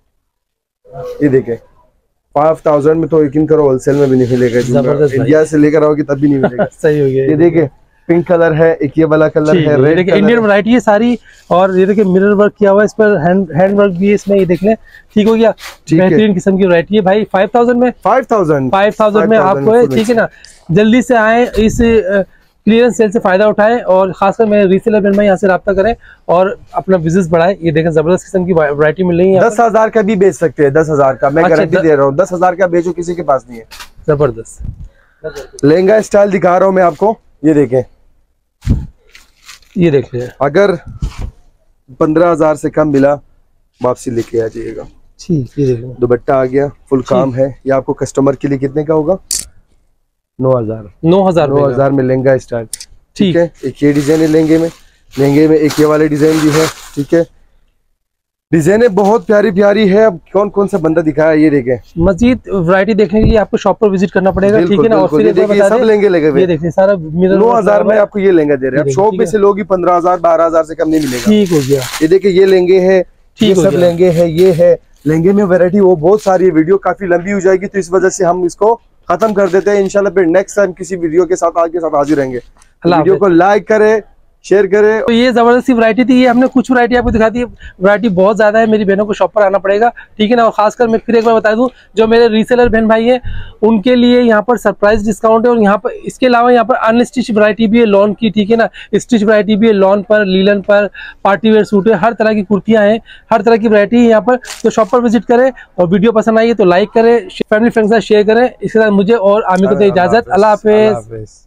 ये देखें, फाइव थाउजेंड में तो यकीन करो होलसेल में भी नहीं मिलेगा, इंडिया से लेकर आओगे तब भी नहीं मिलेगा। सही हो गया। ये देखें, पिंक कलर है, एक ये वाला कलर है, रेड कलर, इंडियन वैरायटी है सारी। और ये देखिए मिरर वर्क किया हुआ है, इस पर हैंड हैंड वर्क भी है इसमें, ये देख लें, ठीक हो गया, बेहतरीन किस्म की वैरायटी है भाई। फाइव थाउजेंड में फाइव थाउजेंड फाइव थाउजेंड में आपको है, ठीक है ना। जल्दी से आए, इस क्लियरेंस सेल से फायदा उठाएं, और खासकर मेरे रीसेलर ब्रांड में यहाँ से रब्ता करें और अपना बिजनेस बढ़ाएं। ये देखें, जबरदस्त किस्म की वैरायटी मिल रही है। दस हजार का भी बेच सकते हैं, दस हजार का मैं गारंटी दे रहा हूँ, दस हजार का बेचो, किसी के पास नहीं है। जबरदस्त लहंगा स्टाइल दिखा रहा हूँ मैं आपको, ये देखें, ये देखिए, अगर पंद्रह हजार से कम मिला वापसी लेके आ जाइएगा, ठीक। ये देखो, दुपट्टा आ गया, फुल काम है। ये आपको कस्टमर के लिए कितने का होगा, नौ हजार नौ हजार नौ हजार में लहंगा स्टाइल, ठीक है। एक ये डिजाइन है लहंगे में, लहंगे में एक ये वाले डिजाइन भी है, ठीक है। डिजाइने बहुत प्यारी प्यारी है। अब कौन कौन सा बंदा दिखाया, ये देखें, मजीद वैरायटी देखने के लिए आपको शॉप पर विजिट करना पड़ेगा, ठीक है ना। और फिर देखिए सब लहंगे लगे हुए, ये देखिए सारा नौ हजार में आपको ये लहंगा दे रहे हैं। शॉप में से लोग पंद्रह हजार बारह हजार से कम नहीं मिलेगा, ठीक हो गया। ये देखिए, ये लहंगे है, ये सब लहंगे है, ये है लहंगे में वैरायटी वो बहुत सारी। वीडियो काफी लंबी हो जाएगी, तो इस वजह से हम इसको खत्म कर देते हैं। इंशाल्लाह फिर नेक्स्ट टाइम किसी वीडियो के साथ आपके साथ हाजिर रहेंगे। वीडियो को लाइक करें, शेयर करें। तो ये जबरदस्ती वैरायटी थी, ये हमने कुछ वैरायटी आपको दिखा दी, वैरायटी बहुत ज्यादा है। मेरी बहनों को शॉप पर आना पड़ेगा, ठीक है ना। और खासकर मैं फिर एक बार बता दूं, जो मेरे रीसेलर बहन भाई हैं उनके लिए यहाँ पर सरप्राइज डिस्काउंट है। और यहाँ पर इसके अलावा यहाँ पर अनस्टिच वैरायटी भी है लॉन की, ठीक है ना। स्टिच वैरायटी भी है लॉन पर, लीलन पर, पार्टी वेयर सूट है, हर तरह की कुर्तियां हैं, हर तरह की वैरायटी है यहाँ पर। तो शॉप पर विजिट करें, और वीडियो पसंद आई है तो लाइक करें, फैमिली फ्रेंड्स के साथ शेयर करें। इसके साथ मुझे और आमिर को दे इजाजत। अल्लाह हाफिज।